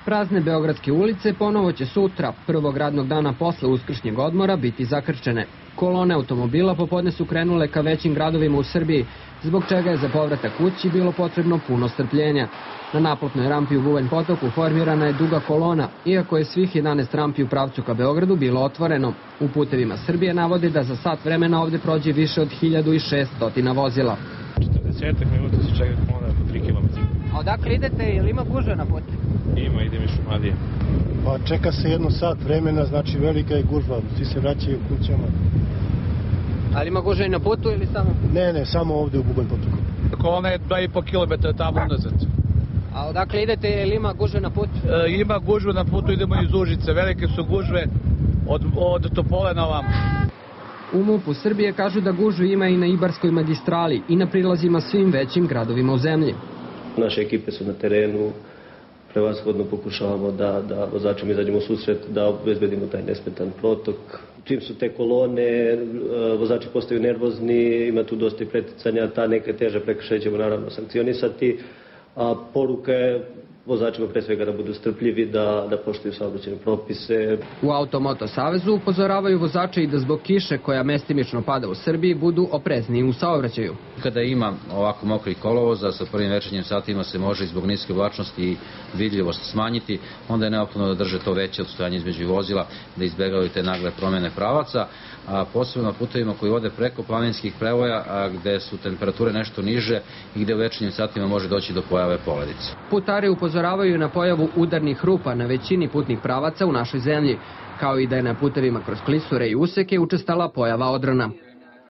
Prazne beogradske ulice ponovo će sutra, prvog radnog dana posle uskršnjeg odmora, biti zakrčene. Kolone automobila popodne su krenule ka većim gradovima u Srbiji, zbog čega je za povratak kući bilo potrebno puno strpljenja. Na naplatnoj rampi u Bubanj Potoku formirana je duga kolona, iako je svih 11 rampi u pravcu ka Beogradu bilo otvoreno. U Putevima Srbije navode da za sat vremena ovde prođe više od 1600 vozila. 40 minuta se čeka kolona po 3 km. A odakle idete, ili ima gužve na putu? Ima, idem iz Šumadije. Pa čeka se 1 sat vremena, znači velika je gužva, svi se vraćaju kućama. Ali ima gužve i na putu ili samo? Ne, samo ovde u Bubanj Potoku. Kolona je 2,5 km tamo unazad. A odakle idete, ili ima gužve na putu? Ima gužve na putu, idemo iz Užice, velike su gužve od Topole na ovamo. U MUP-u Srbije kažu da gužvu ima i na Ibarskoj magistrali i na prilazima svim većim gradovima u zemlji. Naše ekipe su na terenu, prevashodno pokušavamo da vozačima izađemo u susret, da obezbedimo taj nesmetan protok. Čim su te kolone, vozači postaju nervozni, ima tu dosta i preticanja, ta neka teža prekršaja ćemo naravno sankcionisati, a poruka je vozačima pre svega da budu strpljivi, da poštuju saobraćajne propise. U Automoto savezu upozoravaju vozače i da zbog kiše koja mestimično pada u Srbiji budu oprezniji u saobraćaju. Kada ima ovako mokri kolovoza, sa prvim večernjim satima se može zbog niske oblačnosti i vidljivost smanjiti, onda je neophodno da drže to veće odstojanje između vozila, da izbegavaju te nagle promjene pravaca, a posebno na putevima koji vode preko planinskih prevoja, gde su temperature nešto niže i gde u večernjim satima može doći do pojave poledice. Putari upozoravaju na pojavu udarnih rupa na većini putnih pravaca u našoj zemlji, kao i da je na putevima kroz klisure i useke učestala pojava odrana.